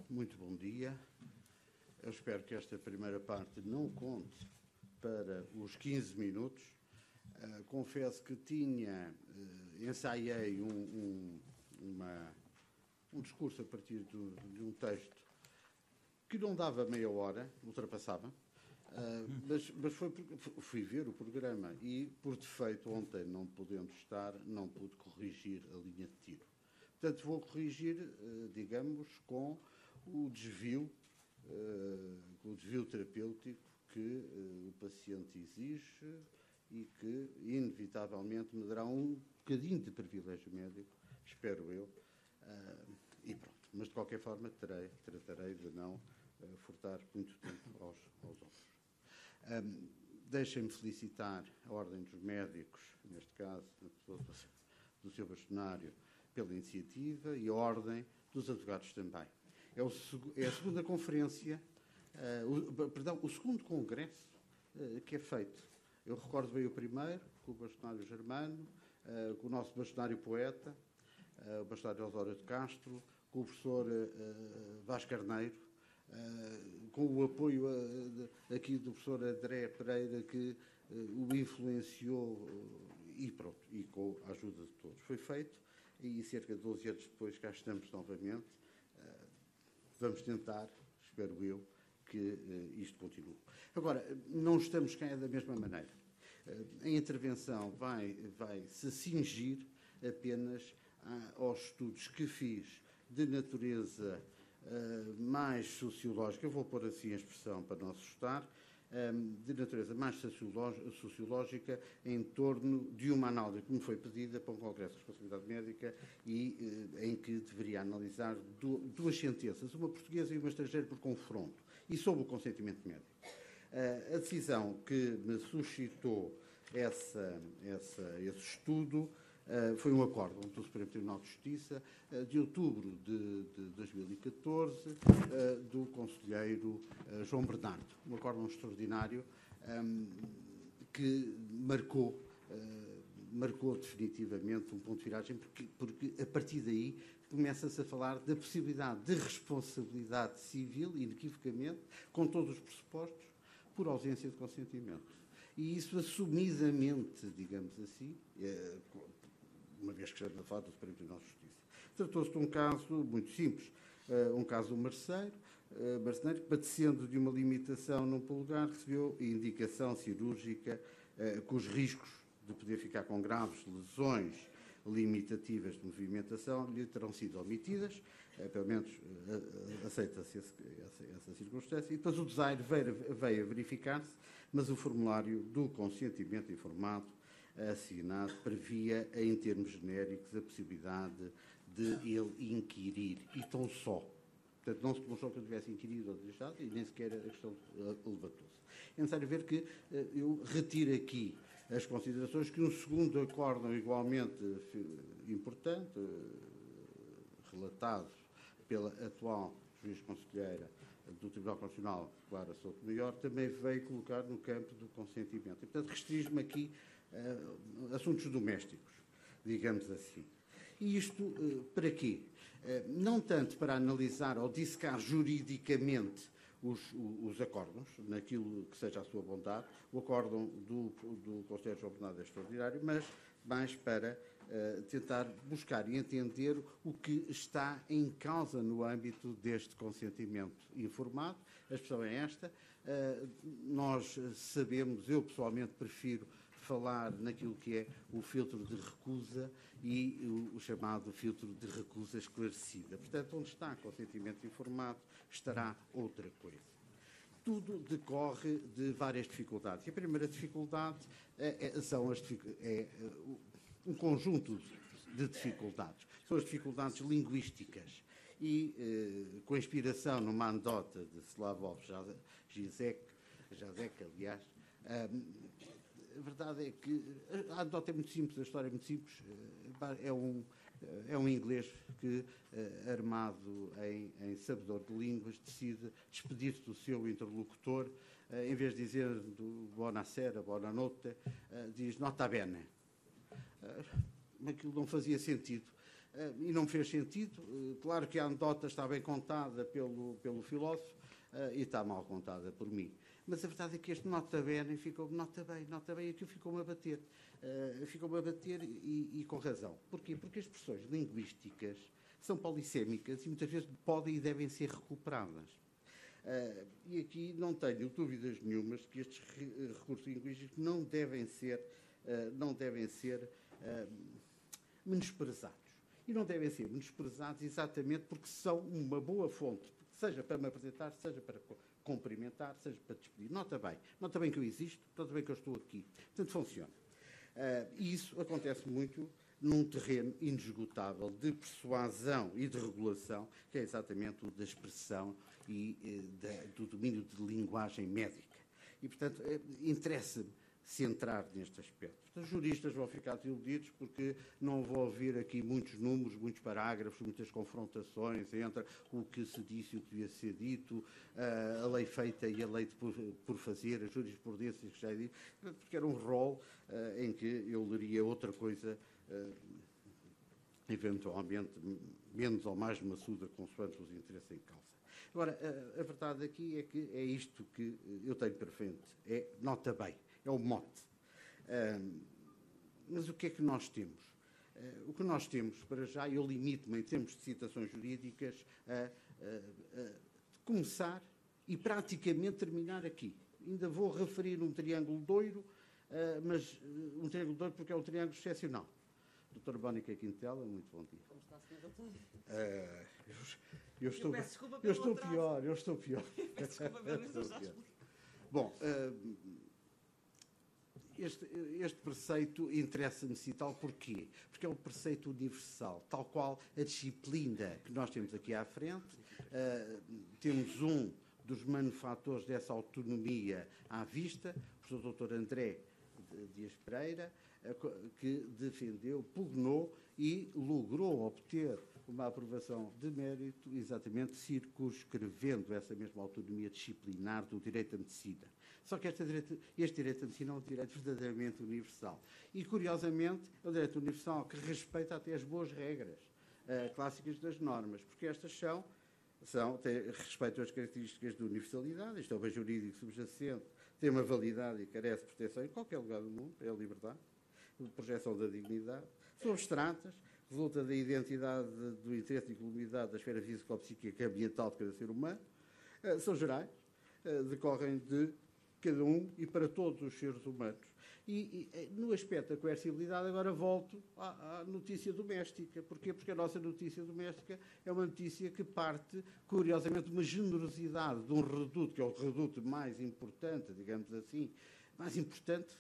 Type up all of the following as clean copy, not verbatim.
Muito bom dia. Eu espero que esta primeira parte não conte para os 15 minutos. Confesso que ensaiei um discurso a partir de um texto que não dava meia hora, ultrapassava, mas fui ver o programa e, por defeito, ontem, não podendo estar, não pude corrigir a linha de tiro. Portanto, vou corrigir, digamos, com o desvio terapêutico que o paciente exige e que, inevitavelmente, me dará um bocadinho de privilégio médico, espero eu, e pronto. Mas, de qualquer forma, tratarei de não furtar muito tempo aos outros. Deixem-me felicitar a Ordem dos Médicos, neste caso, do Sr. Bastonário, pela iniciativa, e a Ordem dos Advogados também. É a segunda conferência, o segundo congresso que é feito. Eu recordo bem o primeiro, com o bastonário Germano, com o nosso bastonário poeta, o bastonário Osório de Castro, com o professor Vasco Carneiro, com o apoio aqui do professor André Pereira, que o influenciou, e pronto, e com a ajuda de todos. Foi feito, e cerca de 12 anos depois cá estamos novamente. Vamos tentar, espero eu, que isto continue. Agora, não estamos cá da mesma maneira. A intervenção vai se cingir apenas aos estudos que fiz de natureza mais sociológica, eu vou pôr assim a expressão para não assustar, de natureza mais sociológica em torno de uma análise que me foi pedida para um Congresso de Responsabilidade Médica e em que deveria analisar duas sentenças, uma portuguesa e uma estrangeira por confronto, e sob o consentimento médico. A decisão que me suscitou esse estudo foi um acórdão do Supremo Tribunal de Justiça de outubro de 2014 do conselheiro João Bernardo. Um acórdão extraordinário que marcou definitivamente um ponto de viragem, porque a partir daí começa-se a falar da possibilidade de responsabilidade civil, inequivocamente, com todos os pressupostos, por ausência de consentimento. E isso assumidamente, digamos assim, uma vez que estamos a falar do Supremo Tribunal de Justiça. Tratou-se de um caso muito simples, um caso do marceneiro, que, padecendo de uma limitação num polegar, recebeu indicação cirúrgica cujos riscos de poder ficar com graves lesões limitativas de movimentação lhe terão sido omitidas, pelo menos aceita-se essa circunstância, e depois o desaire veio a verificar-se, mas o formulário do consentimento informado assinado previa, em termos genéricos, a possibilidade de ele inquirir, e tão só. Portanto, não se demonstrou que eu tivesse inquirido ou deixado, e nem sequer a questão levantou-se. É necessário ver que eu retiro aqui as considerações que um segundo acórdão igualmente importante, relatado pela atual juiz conselheira do Tribunal Constitucional, Clara Souto Maior, também veio colocar no campo do consentimento. E, portanto, restringo-me aqui assuntos domésticos, digamos assim. E isto para quê? Não tanto para analisar ou dissecar juridicamente os acórdãos, naquilo que seja a sua vontade. O acórdão do Conselheiro João Bernardo é extraordinário, mas mais para tentar buscar e entender o que está em causa no âmbito deste consentimento informado. A expressão é esta. Nós sabemos, eu pessoalmente prefiro falar naquilo que é o filtro de recusa e o chamado filtro de recusa esclarecida. Portanto, onde está consentimento informado, estará outra coisa. Tudo decorre de várias dificuldades. E a primeira dificuldade é um conjunto de dificuldades. São as dificuldades linguísticas. E, com inspiração numa anedota de Slavoj Žižek, aliás, a verdade é que a anedota é muito simples, a história é muito simples. É um inglês que, armado em sabedor de línguas, decide despedir-se do seu interlocutor. Em vez de dizer buonasera, buonanotte, diz nota bene. Aquilo não fazia sentido. e não me fez sentido. Claro que a anedota está bem contada pelo filósofo e está mal contada por mim. Mas a verdade é que este nota bene ficou nota bem, aquilo ficou-me a bater. Ficou-me a bater e com razão. Porquê? Porque as expressões linguísticas são polissémicas e muitas vezes podem e devem ser recuperadas. E aqui não tenho dúvidas nenhumas que estes recursos linguísticos não devem ser menosprezados. E não devem ser menosprezados exatamente porque são uma boa fonte, seja para me apresentar, seja para cumprimentar, seja para despedir. Nota bem que eu existo, nota bem que eu estou aqui. Portanto, funciona. E isso acontece muito num terreno inesgotável de persuasão e de regulação, que é exatamente o da expressão e do domínio de linguagem médica. E, portanto, interessa-me centrar neste aspecto. Os juristas vão ficar desiludidos porque não vou ouvir aqui muitos números, muitos parágrafos, muitas confrontações entre o que se disse e o que devia ser dito, a lei feita e a lei por fazer, a jurisprudência que já é dito, porque era um rol em que eu leria outra coisa, eventualmente menos ou mais maçuda, consoante os interesses em causa. Agora, a verdade aqui é que é isto que eu tenho para frente, é nota bem. É o mote. Mas o que é que nós temos? O que nós temos, para já, eu limito-me, em termos de citações jurídicas, a começar e praticamente terminar aqui. Ainda vou referir um triângulo doiro, mas um triângulo doiro porque é um triângulo excepcional. Doutora Bónica Quintela, muito bom dia. Como está, Sr. Doutor? Eu estou pior. Peço desculpa pelo exagero. Bom, este preceito interessa-me citar porquê? Porque é um preceito universal, tal qual a disciplina que nós temos aqui à frente. Temos um dos manufatores dessa autonomia à vista, o professor Dr. André Dias Pereira, que defendeu, pugnou e logrou obter uma aprovação de mérito, exatamente circunscrevendo essa mesma autonomia disciplinar do direito à medicina. Só que este direito à medicina é um direito verdadeiramente universal. E, curiosamente, é um direito universal que respeita até as boas regras clássicas das normas, porque estas respeitam as características de universalidade, isto é o bem jurídico subjacente, tem uma validade e carece de proteção em qualquer lugar do mundo, é a liberdade, a projeção da dignidade, são abstratas, resulta da identidade, do interesse e comunidade da esfera físico-psíquica e ambiental de cada ser humano, são gerais, decorrem de cada um e para todos os seres humanos. E no aspecto da coercibilidade, agora volto à notícia doméstica. Porquê? Porque a nossa notícia doméstica é uma notícia que parte, curiosamente, de uma generosidade de um reduto, que é o reduto mais importante, digamos assim, mais importante,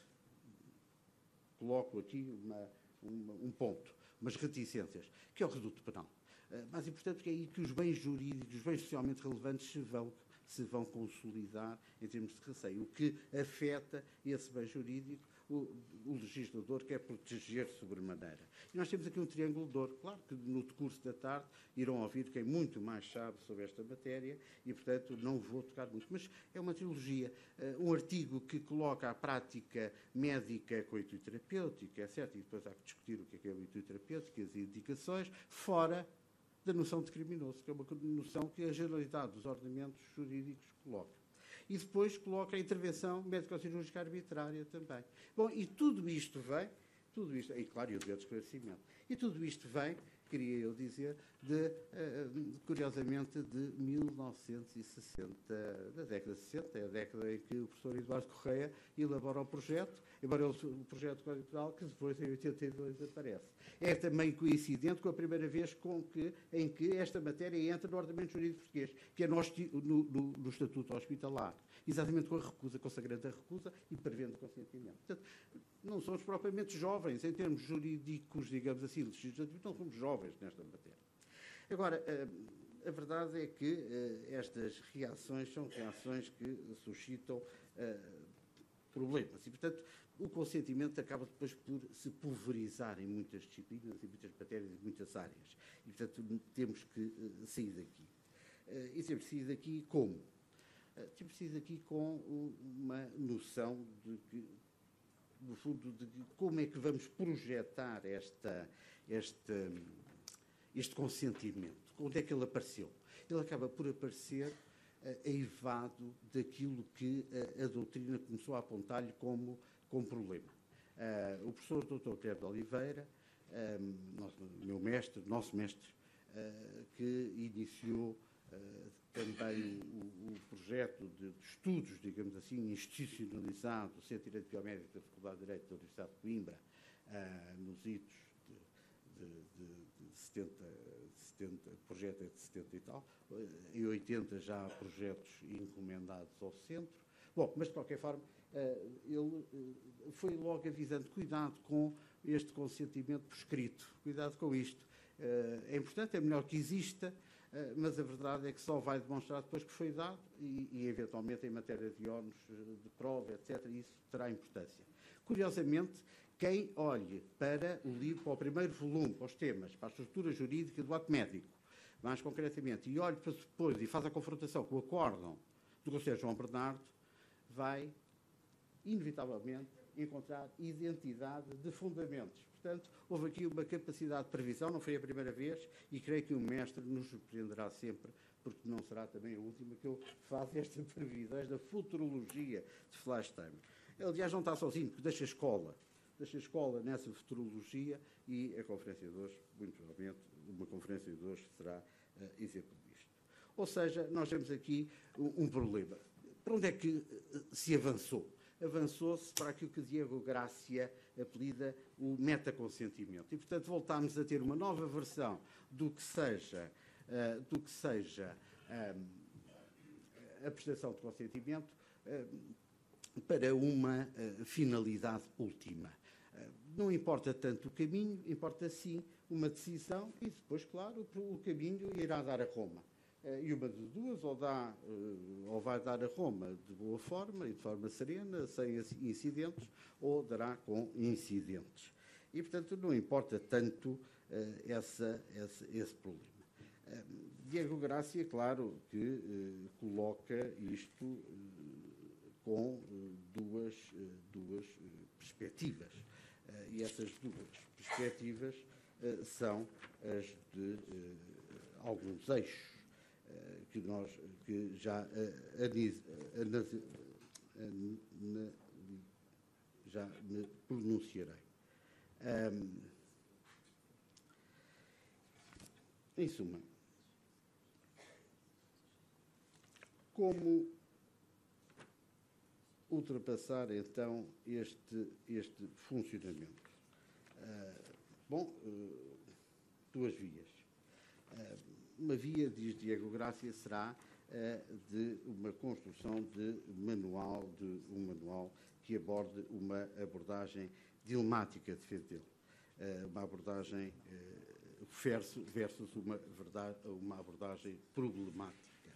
coloco aqui um ponto, umas reticências, que é o reduto penal. Mais importante porque é aí que os bens jurídicos, os bens socialmente relevantes se vão consolidar em termos de receio, o que afeta esse bem jurídico, o legislador quer proteger sobremaneira. E nós temos aqui um triângulo de ouro. Claro que no decurso da tarde irão ouvir quem muito mais sabe sobre esta matéria e, portanto, não vou tocar muito. Mas é uma trilogia, um artigo que coloca a prática médica com a intuiterapêutica, é certo, e depois há que discutir o que é o intuiterapêutica e as indicações, fora da noção de criminoso, que é uma noção que a generalidade dos ordenamentos jurídicos coloca. E depois coloca a intervenção médico-cirúrgica arbitrária também. Bom, e tudo isto vem, e claro, e o dever de esclarecimento, e tudo isto vem, queria eu dizer, curiosamente, de 1960, da década de 60, é a década em que o professor Eduardo Correia elabora o projeto, embora o projeto de Código Penal, que depois, em 82, aparece. É também coincidente com a primeira vez em que esta matéria entra no ordenamento jurídico português, que é no Estatuto Hospitalar, exatamente com a recusa, consagrando a recusa e prevendo o consentimento. Portanto, não somos propriamente jovens, em termos jurídicos, digamos assim, legislativos, não somos jovens nesta matéria. Agora, a verdade é que estas reações são reações que suscitam problemas e, portanto, o consentimento acaba depois por se pulverizar em muitas disciplinas, em muitas matérias, em muitas áreas. E, portanto, temos que sair daqui. E temos que sair daqui como? Temos que sair daqui com uma noção de que, no fundo, de como é que vamos projetar este consentimento. Onde é que ele apareceu? Ele acaba por aparecer eivado daquilo que a doutrina começou a apontar-lhe como problema. O professor Dr. Pierre de Oliveira, nosso mestre, que iniciou também o projeto de estudos, digamos assim, institucionalizado do Centro de Direito Biomédico da Faculdade de Direito da Universidade de Coimbra, nos idos de 70, o projeto é de 70 e tal, em 80 já há projetos encomendados ao centro. Bom, mas de qualquer forma, ele foi logo avisando, cuidado com este consentimento por escrito, cuidado com isto. É importante, é melhor que exista, mas a verdade é que só vai demonstrar depois que foi dado e eventualmente em matéria de ónus, de prova, etc., isso terá importância. Curiosamente, quem olhe para o livro, para o primeiro volume, para os temas, para a estrutura jurídica do ato médico, mais concretamente, e olhe para depois e faz a confrontação com o acórdão do Conselho João Bernardo, vai, inevitavelmente, encontrar identidade de fundamentos. Portanto, houve aqui uma capacidade de previsão, não foi a primeira vez, e creio que o mestre nos surpreenderá sempre, porque não será também a última que eu faço esta previsão, esta futurologia de Fleischheimer. Ele, aliás, não está sozinho, porque deixa a escola nessa futurologia e a Conferência de hoje, muito provavelmente, uma Conferência de hoje será exemplo disto. Ou seja, nós temos aqui um problema. Para onde é que se avançou? Avançou-se para aquilo que Diego Gracia apelida o metaconsentimento. E, portanto, voltámos a ter uma nova versão do que seja a prestação de consentimento para uma finalidade última. Não importa tanto o caminho, importa sim uma decisão e depois, claro, o caminho irá dar a Roma. E uma de duas, ou vai dar a Roma de boa forma e de forma serena, sem incidentes, ou dará com incidentes. E, portanto, não importa tanto esse problema. Diego Gracia, claro, que coloca isto com duas perspectivas. E essas duas perspectivas são as de alguns eixos que já me pronunciarei. Em suma, como ultrapassar então este funcionamento? Duas vias. Uma via, diz Diego Gracia, será de uma construção de um manual que aborde uma abordagem dilemática, defende ele. Uma abordagem versus uma abordagem problemática.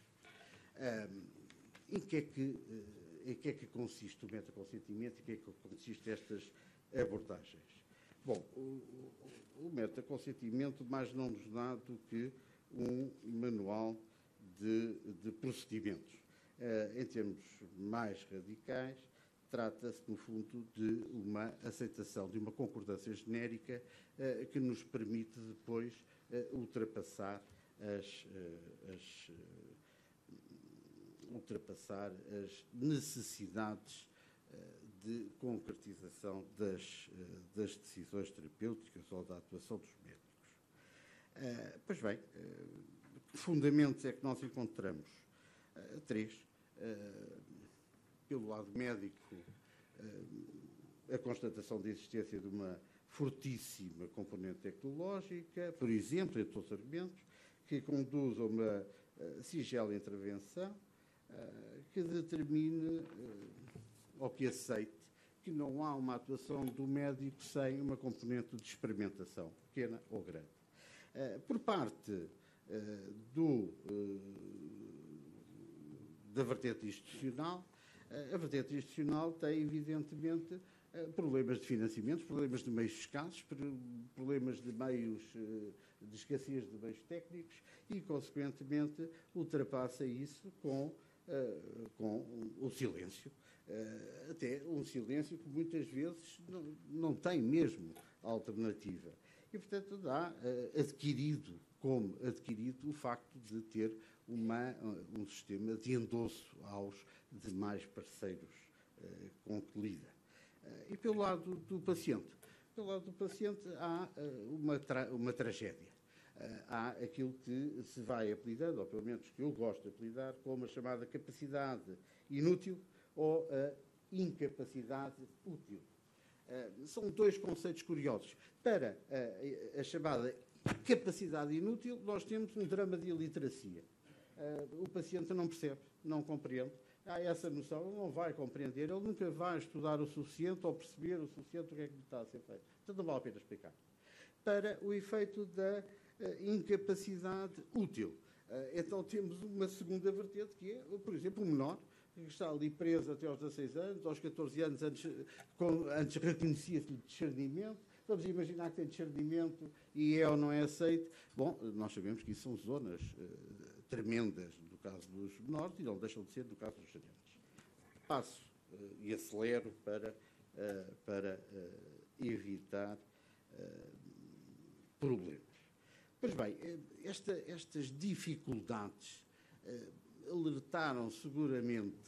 Em que é que consiste o metaconsentimento e em que é que consiste estas abordagens? Bom, o metaconsentimento mais não nos dá do que um manual de procedimentos. Em termos mais radicais, trata-se, no fundo, de uma aceitação, de uma concordância genérica que nos permite depois ultrapassar as necessidades de concretização das decisões terapêuticas ou da atuação dos médicos. Pois bem, que fundamentos é que nós encontramos? Três. Pelo lado médico, a constatação da existência de uma fortíssima componente tecnológica, por exemplo, entre outros argumentos, que conduz a uma singela intervenção que determine ou que aceite que não há uma atuação do médico sem uma componente de experimentação, pequena ou grande. Por parte da vertente institucional, a vertente institucional tem, evidentemente, problemas de financiamentos, problemas de meios escassos, problemas de meios, de escassez de meios técnicos e, consequentemente, ultrapassa isso com o silêncio. Até um silêncio que muitas vezes não tem mesmo alternativa. E, portanto, dá adquirido o facto de ter um sistema de endosso aos demais parceiros com que lida. E pelo lado do paciente? Pelo lado do paciente há uma tragédia. Há aquilo que se vai apelidando, ou pelo menos que eu gosto de apelidar, como a chamada capacidade inútil ou a incapacidade útil. São dois conceitos curiosos. Para a chamada capacidade inútil, nós temos um drama de iliteracia. O paciente não percebe, não compreende. Há essa noção, ele não vai compreender, ele nunca vai estudar o suficiente ou perceber o suficiente o que é que lhe está a ser feito. Portanto, não vale a pena explicar. Para o efeito da incapacidade útil. Então, temos uma segunda vertente, que é, por exemplo, o menor, que está ali preso até aos 16 anos, aos 14 anos, antes reconhecia-se-lhe discernimento. Vamos imaginar que tem discernimento e é ou não é aceito. Bom, nós sabemos que isso são zonas tremendas no caso dos menores e não deixam de ser no caso dos adultos. Passo e acelero para evitar problemas. Pois bem, estas dificuldades alertaram seguramente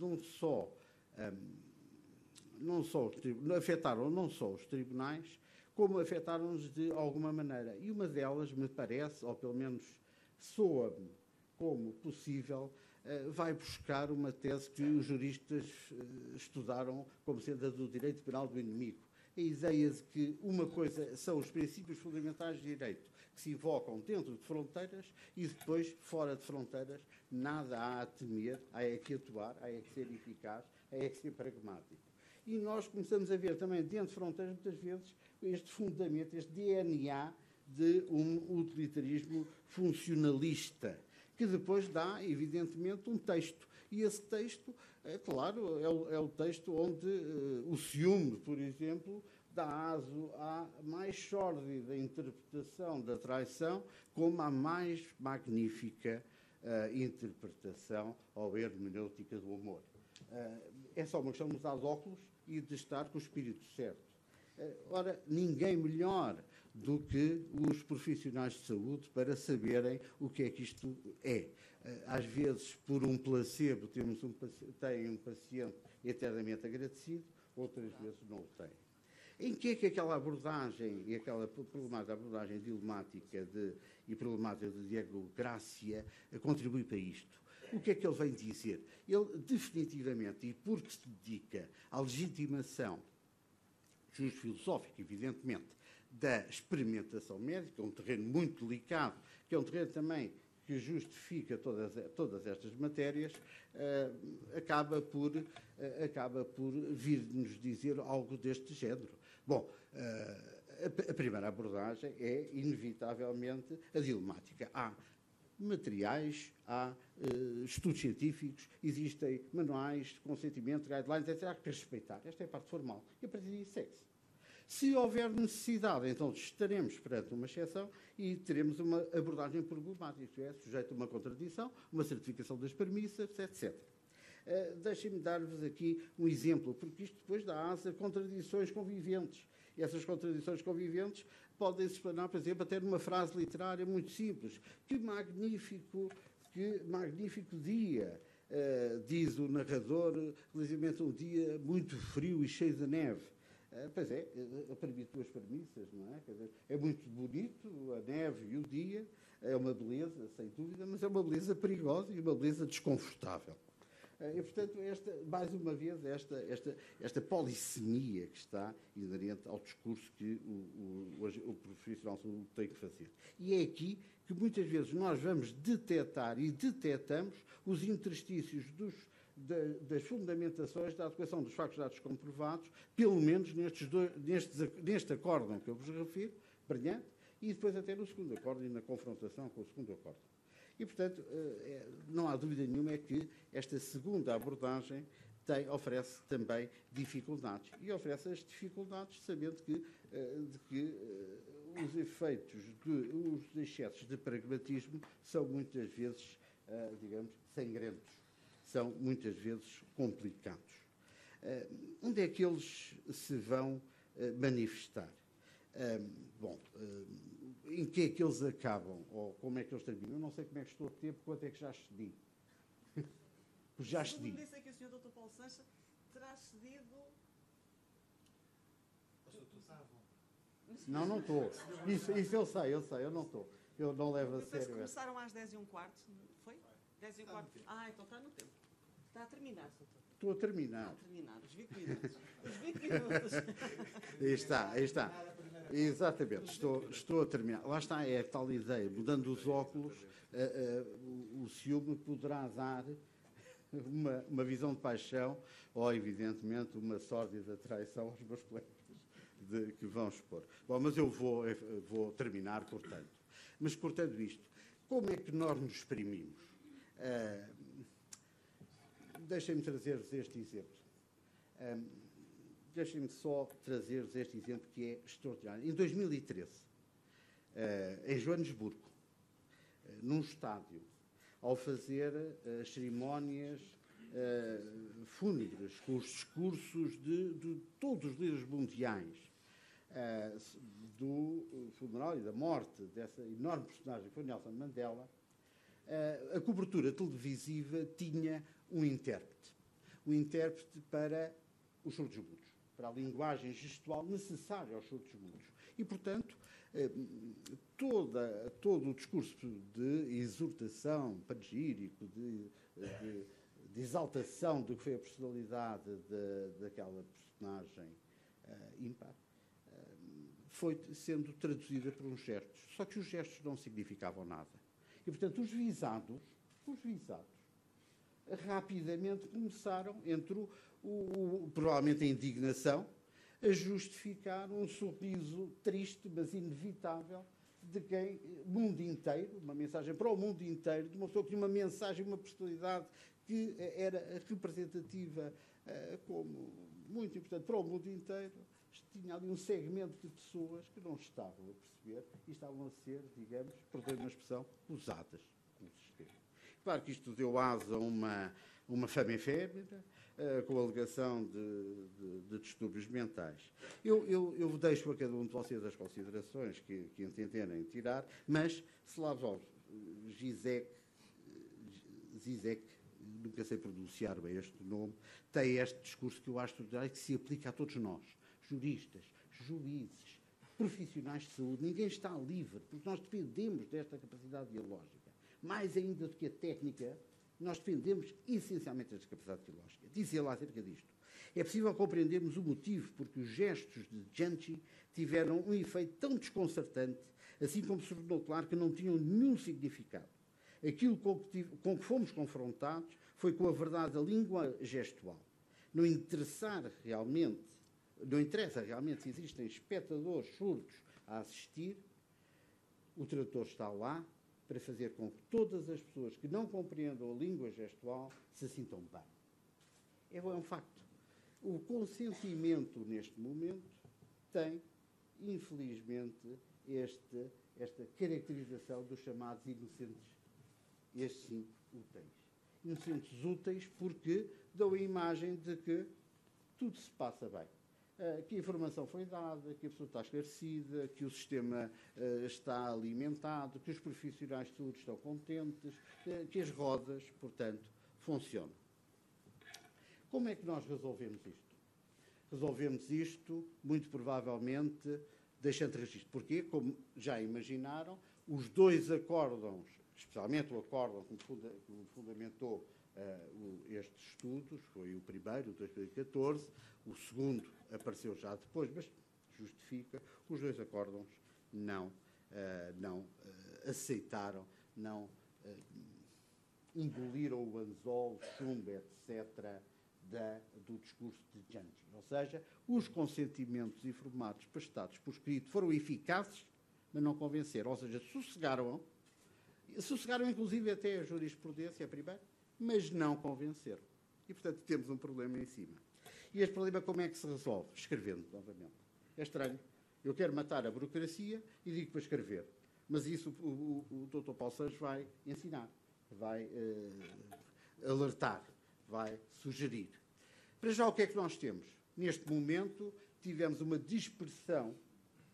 afetaram não só os tribunais, como afetaram-nos de alguma maneira. E uma delas, me parece, ou pelo menos soa-me como possível, vai buscar uma tese que os juristas estudaram como sendo a do direito penal do inimigo. A ideia de que uma coisa são os princípios fundamentais de direito que se invocam dentro de fronteiras e depois, fora de fronteiras, nada há a temer, há é que atuar, há é que ser eficaz, há é que ser pragmático. E nós começamos a ver também dentro de fronteiras, muitas vezes, este fundamento, este DNA de um utilitarismo funcionalista, que depois dá, evidentemente, um texto. E esse texto, claro, é o texto onde o ciúme, por exemplo, dá aso à mais sórdida interpretação da traição, como à mais magnífica interpretação ou hermenêutica do amor. É só uma questão de usar óculos e de estar com o espírito certo. Ora, ninguém melhor do que os profissionais de saúde para saberem o que é que isto é. Às vezes, por um placebo, tem um paciente eternamente agradecido, outras vezes não o tem. Em que é que aquela abordagem, e aquela problemática, abordagem dilemática e problemática de Diego Gracia contribui para isto? O que é que ele vem dizer? Ele, definitivamente, e porque se dedica à legitimação filosófica, evidentemente, da experimentação médica, um terreno muito delicado, que é um terreno também que justifica todas estas matérias, acaba por vir-nos dizer algo deste género. Bom, a primeira abordagem é, inevitavelmente, a dilemática. Há materiais, há estudos científicos, existem manuais de consentimento, guidelines, etc. Há que respeitar. Esta é a parte formal. E a partir daí segue-se. Se houver necessidade, então estaremos perante uma exceção e teremos uma abordagem problemática, isto é, sujeito a uma contradição, uma certificação das premissas, etc. Deixem-me dar-vos aqui um exemplo, porque isto depois dá asa a contradições conviventes. E essas contradições conviventes podem se explanar, por exemplo, até numa frase literária muito simples. Que magnífico dia, diz o narrador, relativamente a um dia muito frio e cheio de neve. Pois é, permite duas premissas, não é? Quer dizer, é muito bonito a neve e o dia, é uma beleza, sem dúvida, mas é uma beleza perigosa e uma beleza desconfortável. E, portanto, mais uma vez, esta polissemia que está inerente ao discurso que o profissional tem que fazer. E é aqui que muitas vezes nós vamos detectar e detectamos os interstícios das fundamentações da adequação dos factos dados comprovados, pelo menos neste acórdão que eu vos refiro, brilhante, e depois até no segundo acórdão e na confrontação com o segundo acórdão. E, portanto, não há dúvida nenhuma é que esta segunda abordagem oferece também dificuldades. E oferece as dificuldades sabendo que os efeitos, os excessos de pragmatismo são muitas vezes, digamos, sangrentos. São muitas vezes complicados. Onde é que eles se vão manifestar? Bom, em que é que eles acabam? Ou como é que eles terminam? Eu não sei como é que estou a tempo, quanto é que já excedi. Já excedi. Segundo disse é que o Sr. Dr. Paulo Sancha terá cedido... Não estou. Isso eu sei, eu não estou. Eu não levo a Eu penso que sério. começaram às 10h15, foi? 10h15. Ah, então está no tempo. Está a terminar, Sr. Doutor. Estou a terminar. Está a terminar, os 20 minutos. Os 20 minutos. Aí está. Exatamente, estou a terminar. Lá está, é a tal ideia. Mudando os óculos, o ciúme poderá dar uma visão de paixão ou, evidentemente, uma sórdida traição aos meus colegas que vão expor. Bom, mas eu vou terminar cortando. Mas cortando isto, como é que nós nos exprimimos? Deixem-me trazer-vos este exemplo. Deixem-me só trazer-vos este exemplo que é extraordinário. Em 2013, em Joanesburgo, num estádio, ao fazer as cerimónias fúnebres, com os discursos de todos os líderes mundiais, do funeral e da morte dessa enorme personagem que foi Nelson Mandela, a cobertura televisiva tinha um intérprete para os surdos-mudos, para a linguagem gestual necessária aos surdos-mudos. E, portanto, todo o discurso de exortação, panegírico, de exaltação do que foi a personalidade daquela personagem ímpar, foi sendo traduzida por uns gestos. Só que os gestos não significavam nada. E, portanto, os visados, rapidamente começaram, entre provavelmente a indignação, a justificar um sorriso triste, mas inevitável, de quem, mundo inteiro, uma mensagem para o mundo inteiro, de uma pessoa que tinha uma mensagem, uma personalidade que era representativa, como muito importante para o mundo inteiro. Tinha ali um segmento de pessoas que não estavam a perceber e estavam a ser, digamos, perdendo uma expressão, usadas pelo sistema. Claro que isto deu asa a uma fama efêmera, com a alegação de distúrbios mentais. Eu deixo a cada um de vocês as considerações que entenderem tirar, mas Slavoj Zizek, nunca sei pronunciar bem este nome, tem este discurso que eu acho que se aplica a todos nós, juristas, juízes, profissionais de saúde. Ninguém está livre, porque nós dependemos desta capacidade dialógica. Mais ainda do que a técnica, nós dependemos essencialmente desta capacidade dialógica. Dizia lá acerca disto. É possível compreendermos o motivo porque os gestos de Janchi tiveram um efeito tão desconcertante, assim como se tornou claro que não tinham nenhum significado. Aquilo com que fomos confrontados foi com a verdade da língua gestual. Não interessa realmente se existem espectadores surdos a assistir, o tradutor está lá para fazer com que todas as pessoas que não compreendam a língua gestual se sintam bem. É um facto. O consentimento, neste momento, tem, infelizmente, esta caracterização dos chamados inocentes, estes sim, úteis. Inocentes úteis porque dão a imagem de que tudo se passa bem. Que a informação foi dada, que a pessoa está esclarecida, que o sistema está alimentado, que os profissionais de saúde estão contentes, que as rodas, portanto, funcionam. Como é que nós resolvemos isto? Resolvemos isto, muito provavelmente, deixando registro. Porquê? Como já imaginaram, os dois acórdãos, especialmente o acórdão que fundamentou estes estudos, foi o primeiro, o de 2014, o segundo apareceu já depois, mas justifica, os dois acórdãos não aceitaram, não engoliram o anzol, o chumbo, etc., do discurso de Janchi. Ou seja, os consentimentos informados prestados por escrito foram eficazes, mas não convenceram. Ou seja, sossegaram inclusive até a jurisprudência primeiro, mas não convenceram. E, portanto, temos um problema em cima. E este problema como é que se resolve? Escrevendo, novamente. É estranho. Eu quero matar a burocracia e digo para escrever. Mas isso o Dr. Paulo Sancho vai ensinar, vai alertar, vai sugerir. Para já, o que é que nós temos? Neste momento, tivemos uma dispersão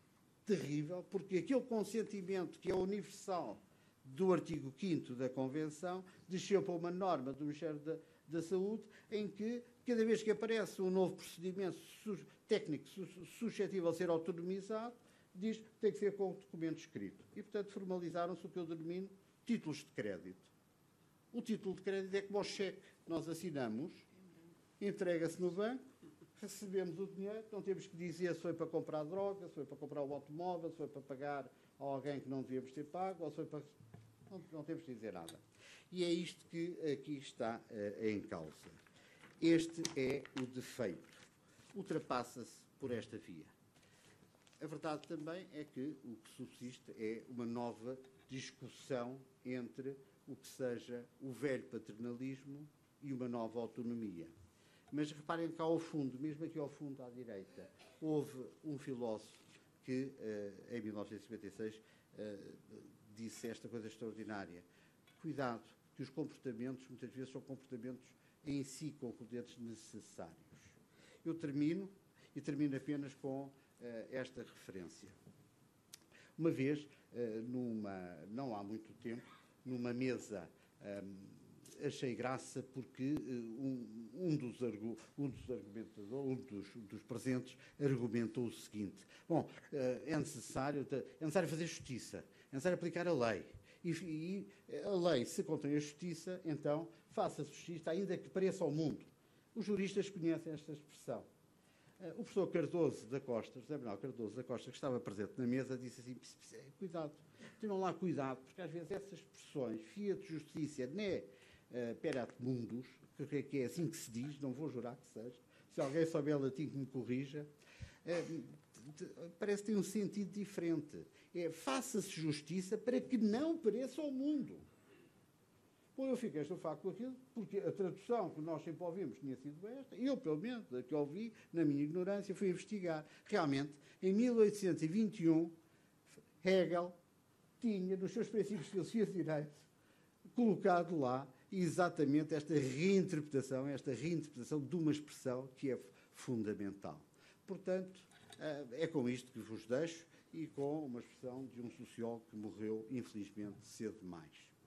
terrível, porque aquele consentimento que é universal do artigo 5º da Convenção desceu para uma norma do Ministério da Saúde, em que, cada vez que aparece um novo procedimento técnico suscetível a ser autonomizado, diz que tem que ser com o documento escrito. E, portanto, formalizaram-se o que eu denomino títulos de crédito. O título de crédito é como o cheque. Nós assinamos, entrega-se no banco, recebemos o dinheiro, não temos que dizer se foi para comprar droga, se foi para comprar o automóvel, se foi para pagar a alguém que não devíamos ter pago, ou se foi para... Não temos que dizer nada. E é isto que aqui está em causa. Este é o defeito. Ultrapassa-se por esta via. A verdade também é que o que subsiste é uma nova discussão entre o que seja o velho paternalismo e uma nova autonomia. Mas reparem que ao fundo, mesmo aqui ao fundo à direita, houve um filósofo que, em 1956, disse esta coisa extraordinária. Cuidado, que os comportamentos, muitas vezes, são comportamentos em si concludentes necessários. Eu termino, e termino apenas com esta referência. Uma vez, não há muito tempo, numa mesa, achei graça porque um dos presentes argumentou o seguinte: bom, é necessário fazer justiça, é necessário aplicar a lei. E a lei, se contém a justiça, então faça justiça, ainda que pareça ao mundo. Os juristas conhecem esta expressão. O professor Cardoso da Costa, José Manuel Cardoso da Costa, que estava presente na mesa, disse assim: cuidado, tenham lá cuidado, porque às vezes essas expressões, fiat justicia, né perat mundus, que é assim que se diz, não vou jurar que seja, se alguém souber latim que me corrija, parece que tem um sentido diferente. Faça-se justiça para que não pareça ao mundo. Bom, eu fiquei estufado com aquilo, porque a tradução que nós sempre ouvimos tinha sido esta, e eu, pelo menos, a que ouvi, na minha ignorância, fui investigar. Realmente, em 1821, Hegel tinha, nos seus princípios de filosofia de direito, colocado lá exatamente esta reinterpretação de uma expressão que é fundamental. Portanto, é com isto que vos deixo e com uma expressão de um sociólogo que morreu, infelizmente, cedo demais.